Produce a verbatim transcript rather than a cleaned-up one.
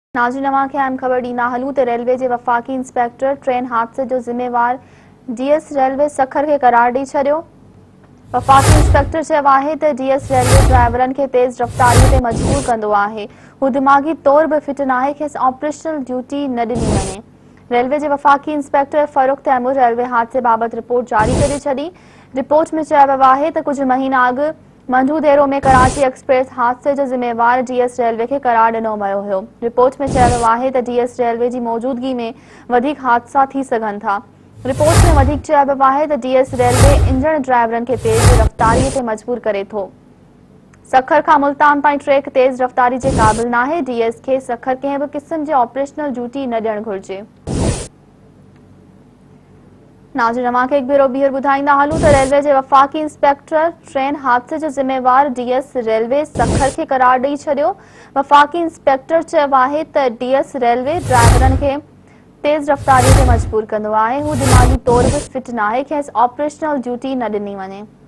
नाज़रीन अवां खे अहम ख़बर ॾींदा हलूं त रेलवे जे वफ़ाक़ी इंस्पेक्टर ट्रेन हादसे जो ज़िम्मेवार डीएस रेलवे सखर खे करार ॾेई छॾियो। वफ़ाक़ी इंस्पेक्टर चयो आहे त डीएस रेलवे ड्राइवरनि खे तेज़ रफ़्तारीअ ते मजबूर कंदो आहे। हू दिमाग़ी तौर बि फिट नाहे, खेसि ऑपरेशनल ड्यूटी न ॾिनी वञे। रेलवे जे वफ़ाक़ी इंस्पेक्टर फ़ारूक तैमूर रेलवे हादसे बाबति रिपोर्ट जारी करे छॾी। रिपोर्ट में चयो वियो आहे त कुझु महीना अॻु मंडूदेरो में कराची एक्सप्रेस हादसे जो ज़िम्मेवार डीएस रेलवे खे करार ॾिनो वियो हो। रिपोर्ट में चयो वियो आहे त डीएस रेलवे जी मौजूदगी में वधीक हादसा थी सघनि था। रिपोर्ट में वधीक चयो वियो आहे त डीएस रेलवे इंजण ड्राइवरनि खे तेज़ रफ़्तारीअ ते मजबूर करे थो। सखर खां मुल्तान ताईं ट्रैक तेज़ रफ़्तारी जे क़ाबिल नाहे। डीएस खे सखर कंहिं बि क़िस्म जी ऑपरेशनल ड्यूटी न ॾियणु घुरिजे। नाज़रीन अवां खे हिकु भेरो ॿीहर ॿुधाईंदा हलूं त रेलवे जे वफ़ाक़ी इंस्पेक्टर ट्रेन हादसे जो ज़िम्मेवार डीएस रेलवे सखर खे करार ॾेई छॾियो। वफ़ाक़ी इंस्पेक्टर चयो आहे त डीएस रेलवे ड्राइवरनि खे तेज़ रफ़्तारीअ ते मजबूर कंदो आहे। हू दिमाग़ी तौर बि फिट नाहे, खेसि ऑपरेशनल ड्यूटी न ॾिनी वञे।